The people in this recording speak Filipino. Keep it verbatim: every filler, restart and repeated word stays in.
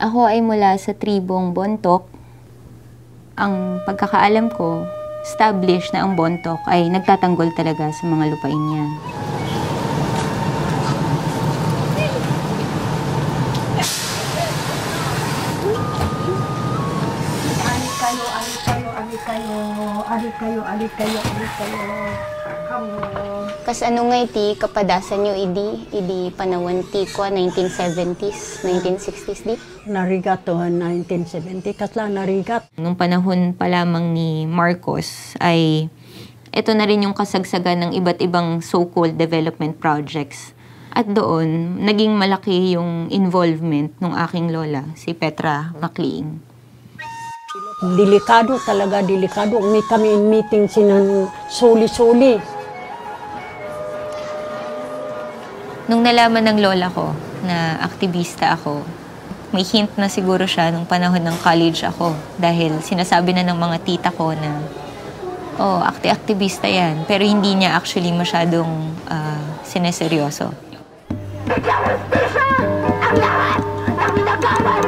Ako ay mula sa tribong Bontoc. Ang pagkakaalam ko, established na ang Bontoc ay nagtatanggol talaga sa mga lupain niya. Ali kayo, ali kayo, ali kayo, ali kayo, ali kayo, ali kayo. Kas ano nga iti kapadasan nyo idi, idi panawan ti ko nineteen seventies, nineteen sixties di? Narigat to nineteen seventy, kas lang narigat. Nung panahon pa lamang ni Marcos ay ito na rin yung kasagsagan ng iba't ibang so-called development projects. At doon, naging malaki yung involvement ng aking lola, si Petra Macleing. Delikado talaga, delikado. May kami in meeting sinan suli-suli. Nung nalaman ng lola ko na aktivista ako, may hint na siguro siya nung panahon ng college ako dahil sinasabi na ng mga tita ko na oh, akti-aktivista yan. Pero hindi niya actually masyadong uh, sineseryoso. Ang lahat! Ang lahat! Ang dami ng gawal!